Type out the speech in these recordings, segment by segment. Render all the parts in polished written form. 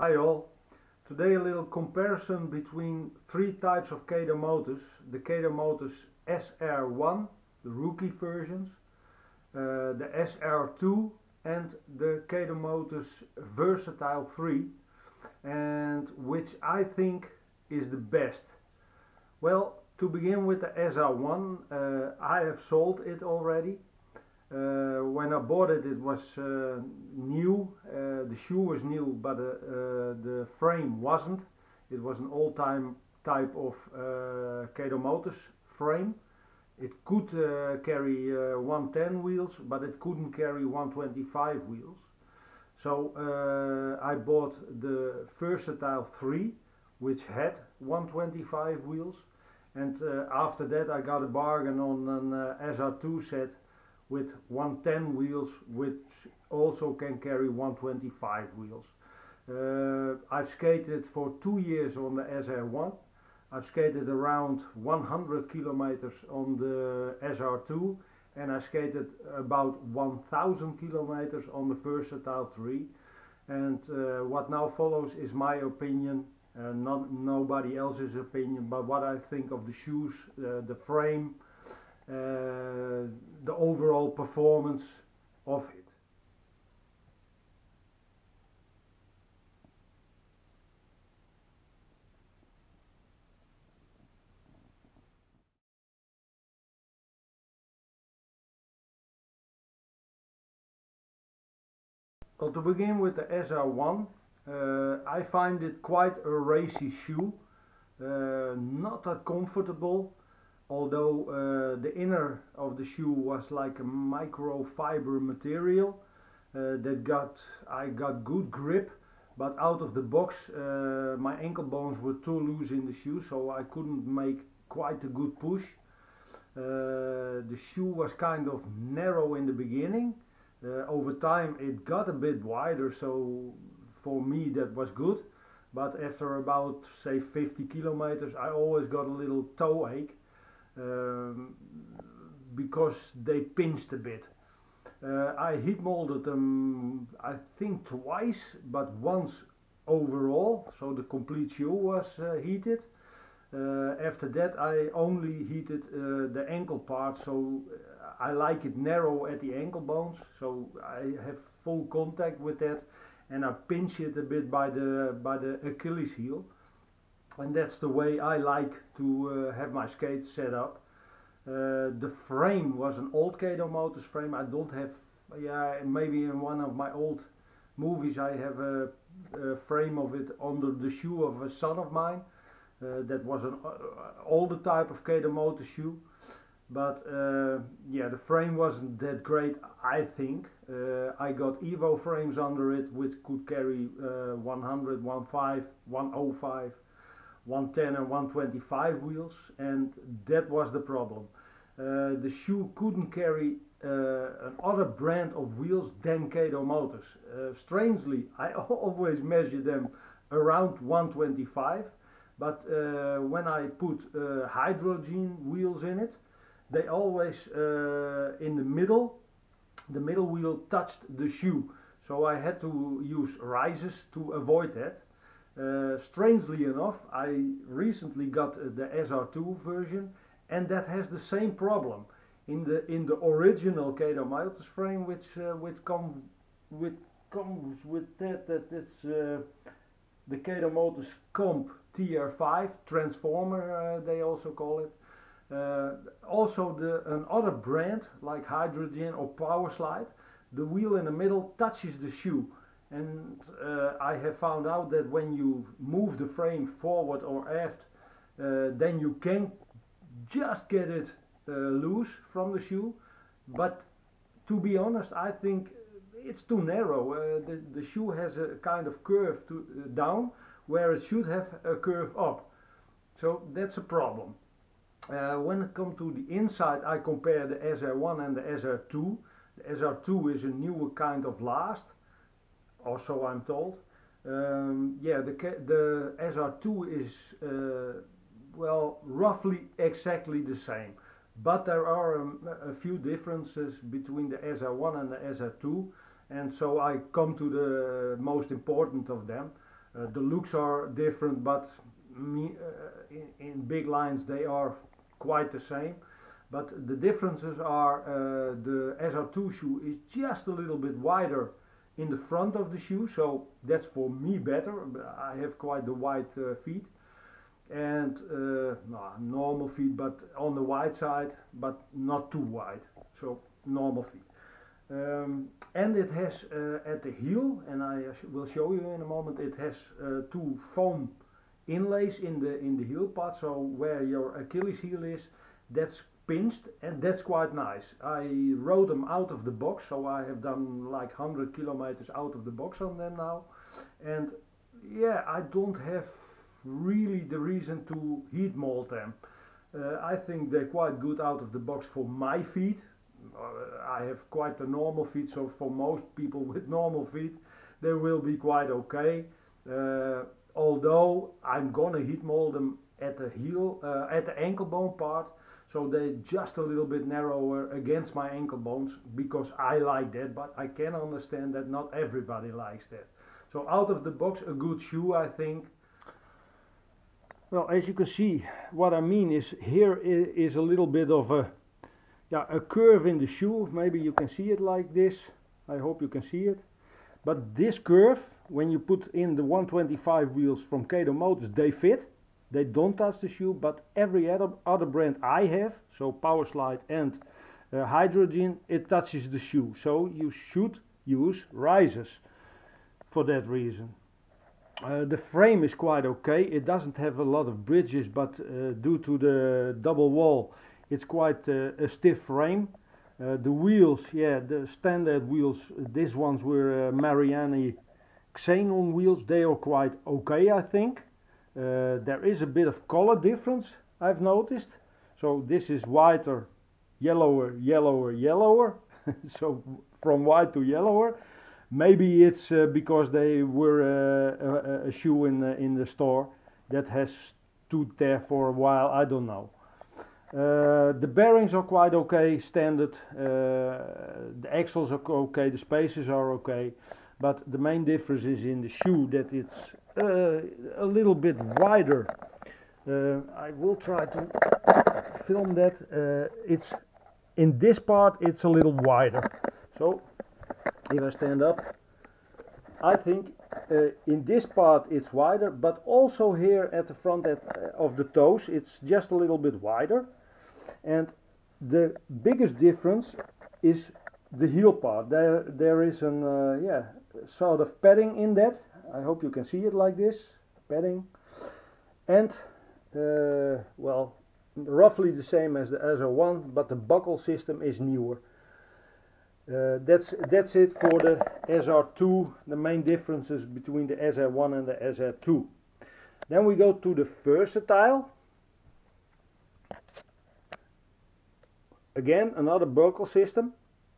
Hi all. Today a little comparison between three types of Kato motors. The Kato Motors SR1, the rookie versions, the SR2 and the Kato Motors Versatile 3, and which I think is the best. Well, to begin with the SR1, I have sold it already. When I bought it, it was new. The shoe was new, but the frame wasn't. It was an old-time type of Kato Motors frame. It could carry 110 wheels, but it couldn't carry 125 wheels. So I bought the Versatile 3, which had 125 wheels, and after that I got a bargain on an SR2 set with 110 wheels, which also can carry 125 wheels. I've skated for 2 years on the SR1. I've skated around 100 kilometers on the SR2, and I skated about 1000 kilometers on the Versatile 3. And what now follows is my opinion, not nobody else's opinion, but what I think of the shoes, the frame, the overall performance of it. Well, to begin with the SR1, I find it quite a racy shoe, not that comfortable, although the inner of the shoe was like a microfiber material I got good grip, but out of the box my ankle bones were too loose in the shoe, so I couldn't make quite a good push. The shoe was kind of narrow in the beginning. Over time it got a bit wider, so for me that was good. But after about say 50 kilometers I always got a little toe ache, because they pinched a bit. I heat molded them I think twice, but once overall, so the complete shoe was heated. After that I only heated the ankle part, so I like it narrow at the ankle bones, so I have full contact with that, and I pinch it a bit by the Achilles heel, and that's the way I like to have my skates set up. The frame was an old Kato Motors frame. I don't have, yeah, maybe in one of my old movies I have a frame of it under the shoe of a son of mine. That was an older type of Kato Motors shoe, but yeah, the frame wasn't that great, I think. I got Evo frames under it which could carry 100, 15, 105, 110 and 125 wheels, and that was the problem. The shoe couldn't carry another brand of wheels than Kato Motors. Strangely, I always measure them around 125, but when I put hydrogen wheels in it, they always in the middle wheel touched the shoe, so I had to use risers to avoid that. Strangely enough, I recently got the SR2 version, and that has the same problem. In the original Kato Motors frame, which comes with that it's the Kato Motors Comp TR5 Transformer, they also call it. Also another brand like Hydrogen or Powerslide, the wheel in the middle touches the shoe. And I have found out that when you move the frame forward or aft, then you can just get it loose from the shoe. But to be honest, I think it's too narrow. The shoe has a kind of curve down, where it should have a curve up. So that's a problem. When it comes to the inside, I compare the SR1 and the SR2. The SR2 is a newer kind of last, or so I'm told. Yeah, the SR2 is well, roughly exactly the same, but there are a few differences between the SR1 and the SR2, and so I come to the most important of them. The looks are different, but in big lines they are quite the same. But the differences are the SR2 shoe is just a little bit wider in the front of the shoe, so that's for me better. I have quite the wide feet, and normal feet, but on the wide side, but not too wide, so normal feet. And it has at the heel, and I will show you in a moment, it has two foam inlays in the heel part, so where your Achilles heel is, that's pinched, and that's quite nice. I rode them out of the box, so I have done like 100 kilometers out of the box on them now, and yeah, I don't have really the reason to heat mold them. I think they're quite good out of the box for my feet. I have quite a normal feet, so for most people with normal feet they will be quite okay. Although I'm gonna heat mold them at the heel, at the ankle bone part, so they're just a little bit narrower against my ankle bones, because I like that, but I can understand that not everybody likes that. So out of the box, a good shoe, I think. Well, as you can see, what I mean is here is a little bit of a curve in the shoe. Maybe you can see it like this. I hope you can see it. But this curve, when you put in the 125 wheels from Kato Motors, they fit. They don't touch the shoe, but every other brand I have, so Powerslide and Hydrogen, it touches the shoe. So you should use risers for that reason. The frame is quite okay. It doesn't have a lot of bridges, but due to the double wall, it's quite a stiff frame. The wheels, yeah, the standard wheels, these ones were Mariani Xenon wheels. They are quite okay, I think. There is a bit of color difference, I've noticed. So this is whiter, yellower, yellower, yellower. So from white to yellower. Maybe it's because they were a shoe in the store that has stood there for a while. I don't know. The bearings are quite okay, standard. The axles are okay, the spacers are okay, but the main difference is in the shoe, that it's a little bit wider. I will try to film that. It's in this part, it's a little wider. So if I stand up, I think in this part it's wider, but also here at the front of the toes it's just a little bit wider. And the biggest difference is the heel part. There is an sort of padding in that. I hope you can see it like this, padding, and well, roughly the same as the SR1, but the buckle system is newer. That's it for the SR2, the main differences between the SR1 and the SR2. Then we go to the Versatile. Again, another buckle system.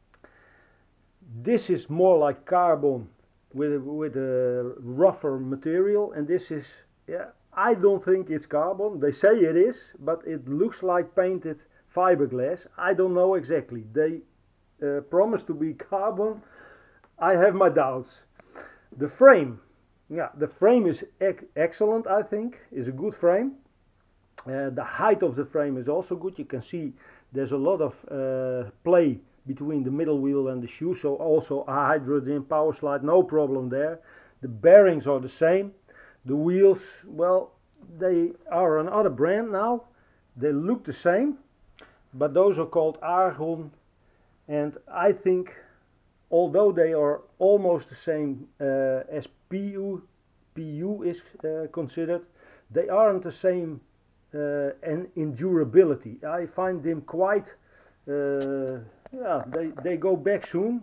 This is more like carbon with a rougher material, and this is, yeah, I don't think it's carbon. They say it is, but it looks like painted fiberglass. I don't know exactly. They promise to be carbon. I have my doubts. The frame, yeah, the frame is excellent. I think is a good frame. The height of the frame is also good. You can see there's a lot of play between the middle wheel and the shoe, so also a Hydrogen Powerslide, no problem there. The bearings are the same. The wheels, well, they are another brand now. They look the same, but those are called Argon, and I think, although they are almost the same as PU is considered, they aren't the same in durability. I find them quite, yeah, they go back soon.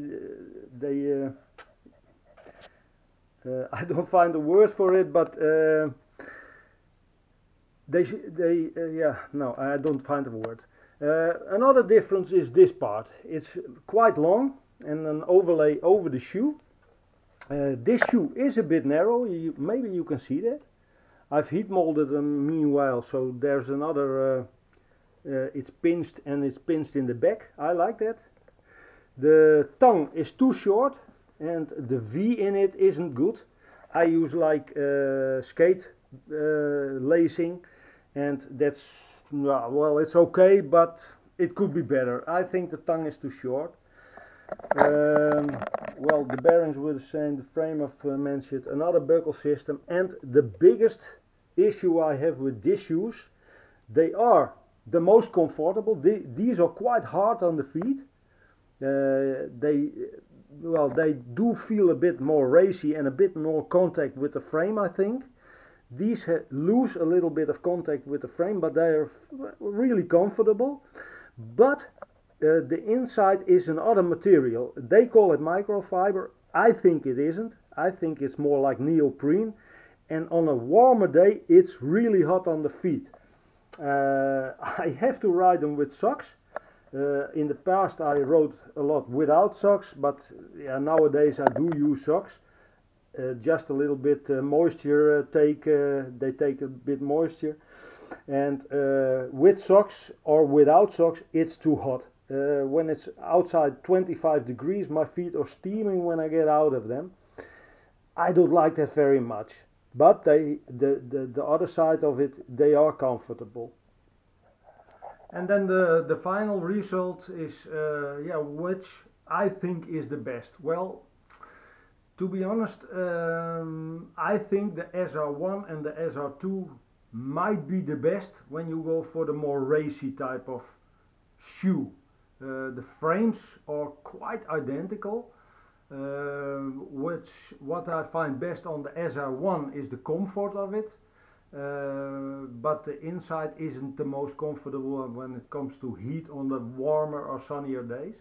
I don't find a word for it, but yeah, no, I don't find a word. Another difference is this part. It's quite long and an overlay over the shoe. This shoe is a bit narrow. Maybe you can see that. I've heat molded them meanwhile, so there's another, it's pinched, and it's pinched in the back. I like that. The tongue is too short and the V in it isn't good. I use like skate lacing, and that's well, it's okay, but it could be better. I think the tongue is too short. Well, the bearings were the same, the frame I've mentioned, another buckle system, and the biggest issue I have with these shoes, they are the most comfortable. These are quite hard on the feet. They do feel a bit more racy and a bit more contact with the frame, I think. These lose a little bit of contact with the frame, but they are really comfortable. But the inside is another material. They call it microfiber. I think it isn't. I think it's more like neoprene. And on a warmer day, it's really hot on the feet. I have to ride them with socks. In the past I rode a lot without socks, but yeah, nowadays I do use socks. Just a little bit moisture they take a bit moisture, and with socks or without socks it's too hot. When it's outside 25 degrees, my feet are steaming when I get out of them. I don't like that very much, but the other side of it, they are comfortable. And then the final result is yeah, which I think is the best. Well, to be honest, I think the SR1 and the SR2 might be the best when you go for the more racy type of shoe. The frames are quite identical. What I find best on the SR1 is the comfort of it. But the inside isn't the most comfortable when it comes to heat on the warmer or sunnier days.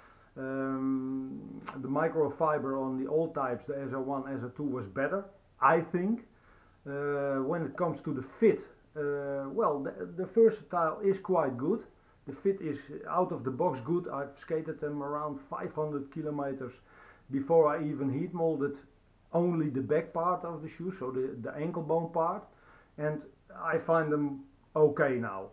The microfiber on the old types, the SR1, SR2 was better, I think. When it comes to the fit, well, the Versatile is quite good. The fit is out of the box good. I've skated them around 500 kilometers before I even heat molded only the back part of the shoe, so the ankle bone part, and I find them okay now.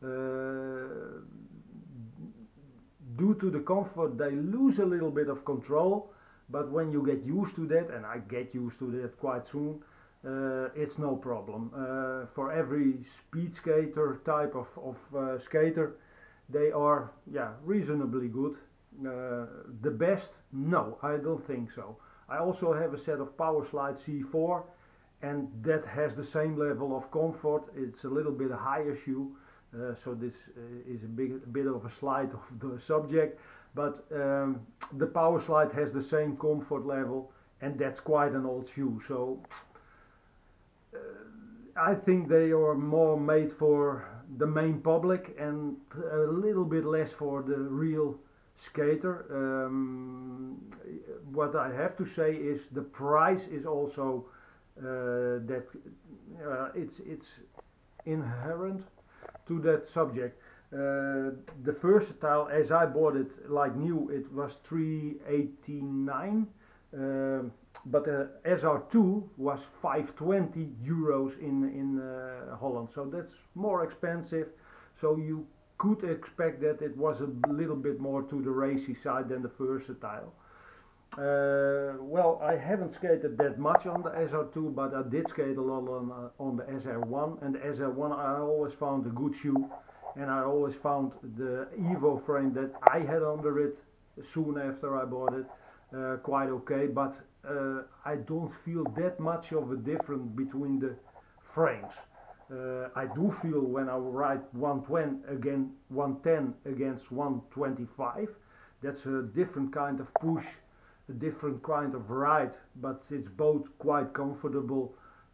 Due to the comfort, they lose a little bit of control, but when you get used to that, and I get used to that quite soon, it's no problem. For every speed skater type of skater, they are, yeah, reasonably good. The best? No, I don't think so. I also have a set of Powerslide C4, and that has the same level of comfort. It's a little bit higher shoe, so this is a bit of a slide of the subject, but the Powerslide has the same comfort level, and that's quite an old shoe. So I think they are more made for the main public and a little bit less for the real skater. What I have to say is the price is also that it's inherent to that subject. The Versatile, as I bought it like new, it was 389, but the SR2 was 520 euros in Holland, so that's more expensive. So you could expect that it was a little bit more to the racy side than the Versatile. Well, I haven't skated that much on the SR2, but I did skate a lot on the SR1, and the SR1 I always found a good shoe, and I always found the Evo frame that I had under it soon after I bought it quite okay, but I don't feel that much of a difference between the frames. I do feel when I ride 110 against 125, that's a different kind of push, a different kind of ride, but it's both quite comfortable.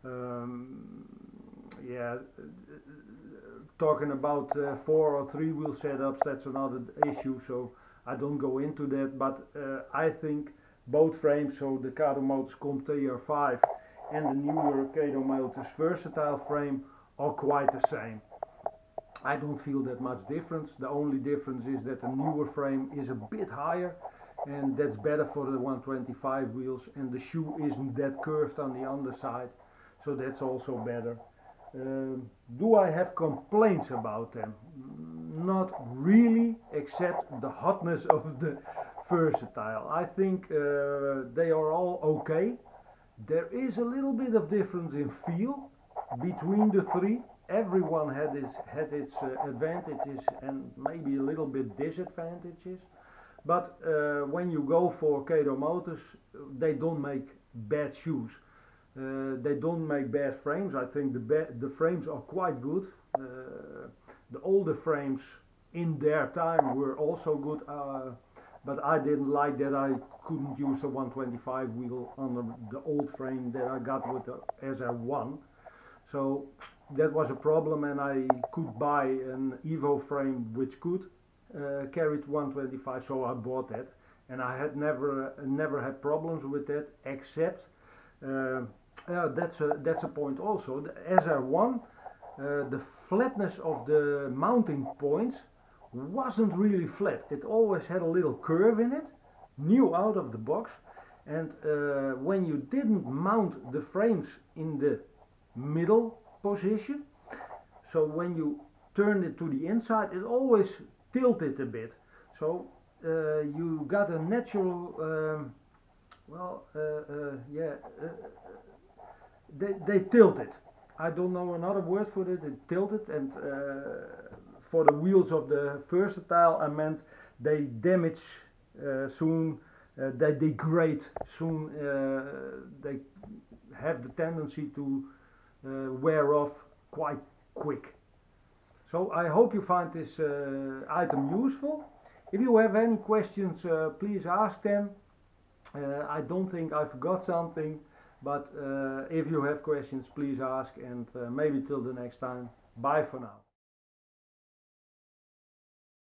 Yeah, talking about 4 or 3 wheel setups, that's another issue, so I don't go into that, but I think both frames, so the Kato Motors Comp TR5 and the newer Kato Motors Versatile frame, are quite the same. I don't feel that much difference. The only difference is that the newer frame is a bit higher, and that's better for the 125 wheels, and the shoe isn't that curved on the underside, so that's also better. Do I have complaints about them? Not really, except the hotness of the Versatile. I think they are all okay. There is a little bit of difference in feel between the three. Everyone had its advantages and maybe a little bit disadvantages. But when you go for Kato Motors, they don't make bad shoes. They don't make bad frames. I think the frames are quite good. The older frames in their time were also good, but I didn't like that I couldn't use a 125 wheel on the old frame that I got with the SR1. So that was a problem, and I could buy an Evo frame which could carry 125, so I bought that, and I had never had problems with that, except that's a point also. The SR1, the flatness of the mounting points wasn't really flat. It always had a little curve in it, new out of the box, and when you didn't mount the frames in the middle position, so when you turned it to the inside, it always tilted a bit. So you got a natural, they tilted. I don't know another word for it. It tilted, and for the wheels of the versatile, I meant they damage soon, they degrade soon, they have the tendency to wear off quite quick. So I hope you find this item useful. If you have any questions, please ask them. I don't think I forgot something, but if you have questions, please ask, and maybe till the next time. Bye for now.